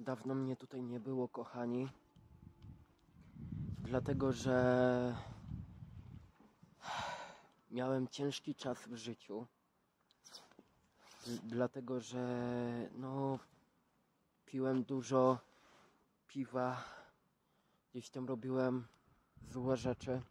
Dawno mnie tutaj nie było, kochani. Dlatego, że miałem ciężki czas w życiu. Dlatego, że piłem dużo piwa. Gdzieś tam robiłem złe rzeczy.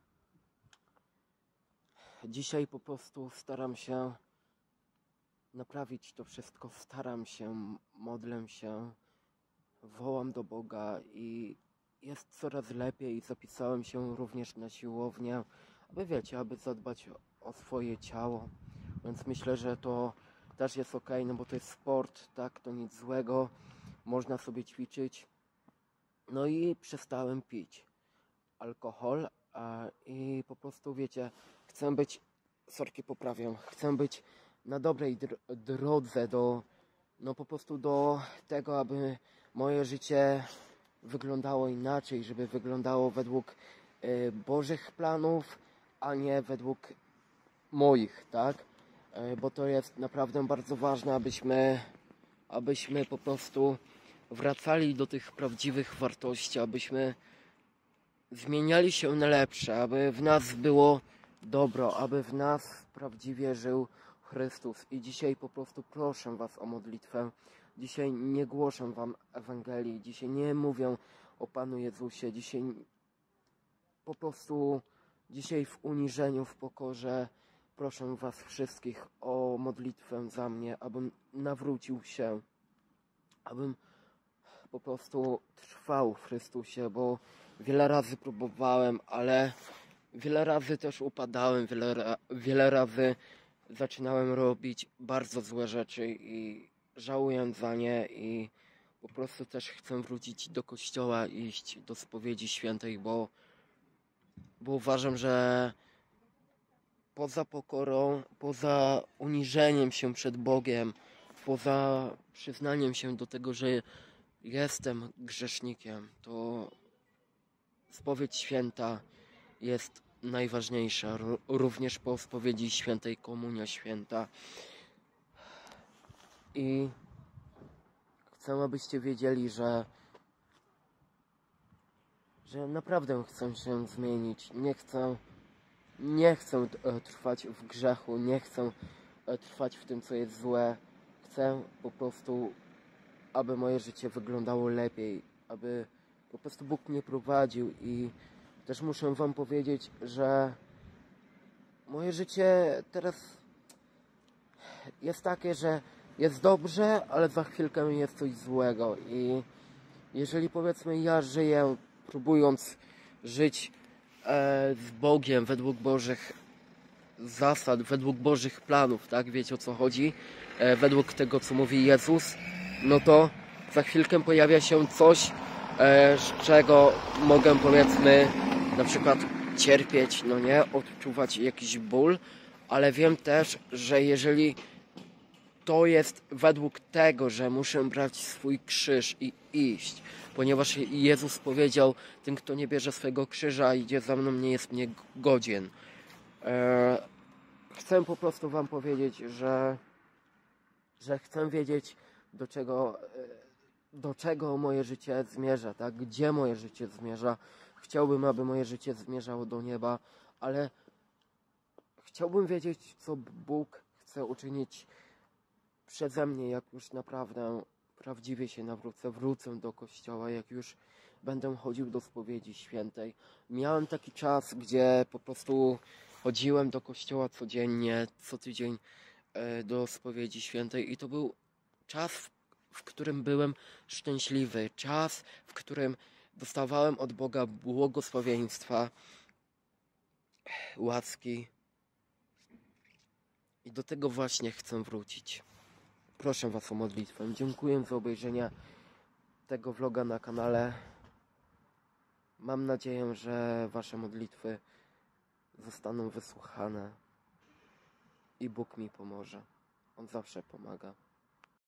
Dzisiaj po prostu staram się naprawić to wszystko. Staram się, modlę się, wołam do Boga i jest coraz lepiej. Zapisałem się również na siłownię, aby zadbać o swoje ciało. Więc myślę, że to też jest ok, no bo to jest sport, tak, to nic złego. Można sobie ćwiczyć. No i przestałem pić alkohol i po prostu, chcę być, chcę być na dobrej drodze po prostu do tego, aby moje życie wyglądało inaczej, żeby wyglądało według Bożych planów, a nie według moich, tak? Bo to jest naprawdę bardzo ważne, abyśmy po prostu wracali do tych prawdziwych wartości, abyśmy zmieniali się na lepsze, aby w nas było dobro, aby w nas prawdziwie żył Chrystus. I dzisiaj po prostu proszę was o modlitwę. Dzisiaj nie głoszę wam Ewangelii, dzisiaj nie mówię o Panu Jezusie, dzisiaj w uniżeniu, w pokorze proszę was wszystkich o modlitwę za mnie, abym nawrócił się, abym po prostu trwał w Chrystusie, bo wiele razy próbowałem, ale wiele razy też upadałem, wiele razy zaczynałem robić bardzo złe rzeczy i żałuję za nie i po prostu też chcę wrócić do kościoła, iść do spowiedzi świętej, bo uważam, że poza pokorą, poza uniżeniem się przed Bogiem, poza przyznaniem się do tego, że jestem grzesznikiem, to spowiedź święta jest najważniejsza, również po spowiedzi świętej Komunia Święta. I chcę, abyście wiedzieli, że naprawdę chcę się zmienić. Nie chcę trwać w grzechu, nie chcę trwać w tym, co jest złe. Chcę po prostu, aby moje życie wyglądało lepiej, aby po prostu Bóg mnie prowadził. I też muszę wam powiedzieć, że moje życie teraz jest takie, że jest dobrze, ale za chwilkę jest coś złego. I jeżeli, powiedzmy, ja żyję, próbując żyć z Bogiem według Bożych zasad, według Bożych planów, tak? Wiecie, o co chodzi? Według tego, co mówi Jezus, no to za chwilkę pojawia się coś, z czego mogę, powiedzmy, na przykład cierpieć, odczuwać jakiś ból, ale wiem też, że jeżeli to jest według tego, że muszę brać swój krzyż i iść, ponieważ Jezus powiedział: ten, kto nie bierze swojego krzyża i idzie za mną, nie jest mnie godzien. Chcę po prostu wam powiedzieć, że chcę wiedzieć, do czego moje życie zmierza, tak? Gdzie moje życie zmierza. Chciałbym, aby moje życie zmierzało do nieba, ale chciałbym wiedzieć, co Bóg chce uczynić przeze mnie, jak już naprawdę prawdziwie się nawrócę, wrócę do kościoła, jak już będę chodził do spowiedzi świętej. Miałem taki czas, gdzie po prostu chodziłem do kościoła codziennie, co tydzień do spowiedzi świętej i to był czas, w którym byłem szczęśliwy, czas, w którym dostawałem od Boga błogosławieństwa, łaski i do tego właśnie chcę wrócić. Proszę was o modlitwę. Dziękuję za obejrzenie tego vloga na kanale. Mam nadzieję, że wasze modlitwy zostaną wysłuchane i Bóg mi pomoże. On zawsze pomaga.